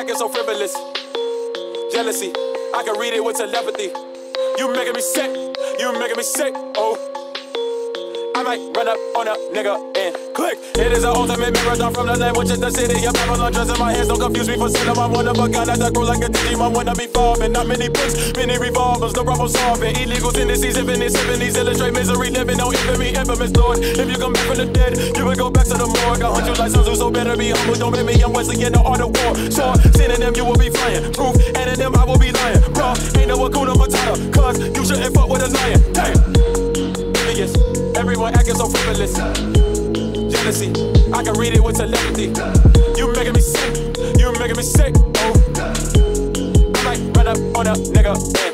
acting so frivolous. Jealousy, I can read it with telepathy. You making me sick, you making me sick, oh. I might run up on a nigga and click. It is an ultimate marathon from the land, which is the city of Babylon. Just in my hands, don't confuse me for sin. I'm one of a gun that grow like a Digimon. Wanna be farming, not many books, many revolvers, no problem solving. Illegal tendencies, infinite symphonies, illustrate misery, living on infamy, infamous Lord. If you come back from the dead, you will go back to the morgue. I hunt you like Sun Tzu, so better be humble. Don't make me, I'm Wesley in the art of war. Sure, sinning them, you will be flying. Proof, and in them, I will be lying. Raw, ain't no Hakuna Matata, cause you shouldn't fuck with a lion. Damn. Yes. Everyone acting so frivolous. Jealousy, I can read it with telepathy. You making me sick, you making me sick, oh. I might run up on a nigga, yeah.